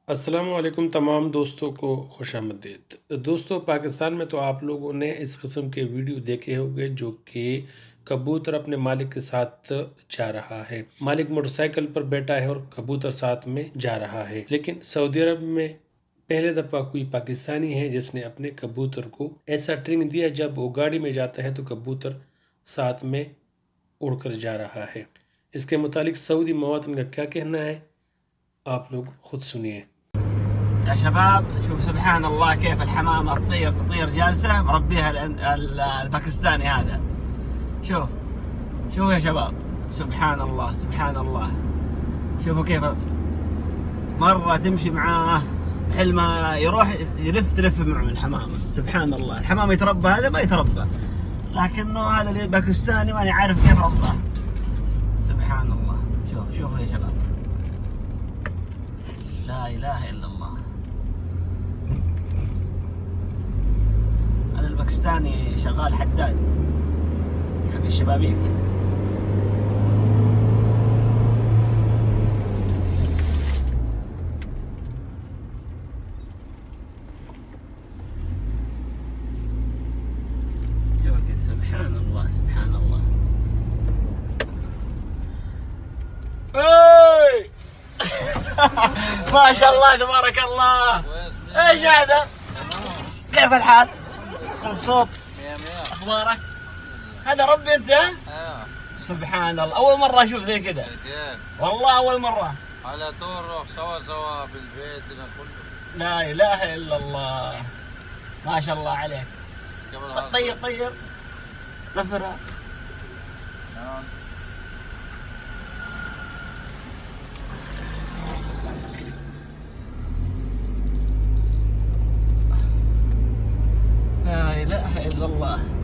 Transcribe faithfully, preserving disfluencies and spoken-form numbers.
السلام علیکم تمام دوستوں کو خوش آمدید۔ دوستو پاکستان میں تو آپ لوگوں نے اس قسم کے ویڈیو دیکھے ہوگے جو کہ کبوتر اپنے مالک کے ساتھ جا رہا ہے، مالک موٹر سائیکل پر بیٹھا ہے اور کبوتر ساتھ میں جا رہا ہے۔ لیکن سعودی عرب میں پہلے دفعہ کوئی پاکستانی ہے جس نے اپنے کبوتر کو ایسا ٹریننگ دیا، جب وہ گاڑی میں جاتا ہے تو کبوتر ساتھ میں اڑ کر جا رہا ہے۔ اس کے متعلق سعودی مواطن کا کیا کہنا ہے آپ لوگ خود سنیے۔ يا شباب شوف سبحان الله كيف الحمامة تطير تطير جالسة مربيها ال- ال- الباكستاني هذا. شوف شوف يا شباب سبحان الله سبحان الله. شوفوا كيف مرة تمشي معاه، حل ما يروح يلف تلف معه الحمامة. سبحان الله، الحمام يتربى هذا ما يتربى، لكنه هذا اللي باكستاني ماني عارف كيف رباه. سبحان الله. شوف شوفوا يا شباب، لا إله إلا الله. هذا الباكستاني شغال حداد حق الشبابيك. شوف سبحان الله سبحان الله. اي ما شاء الله تبارك الله. ايش هذا؟ كيف الحال؟ مبسوط؟ مية مية. اخبارك؟ هذا ربي انت؟ ها؟ ايوه. سبحان الله، اول مرة اشوف زي كذا. كيف؟ والله اول مرة. على طول نروح سوا سوا بالبيت هنا كله. لا اله الا الله، ما شاء الله عليك. قبل هذا. طير طير نفرها. نعم. لا اله الا الله.